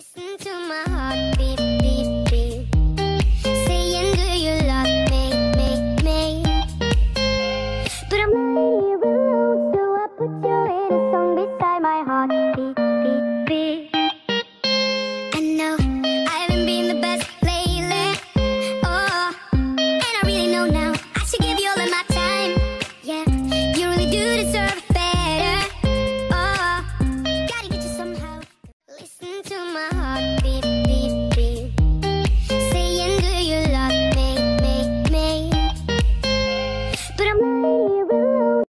Listen to my heart beat, beat, beat. Saying, do you love me, me? But I'm lying here alone, so I put you in a song beside my heart beat, beat, beat. I know I haven't been the best lately, oh, and I really know now I should give you all of my time. Yeah, you really do deserve better. Oh, gotta get you somehow. Listen to my heartbeat.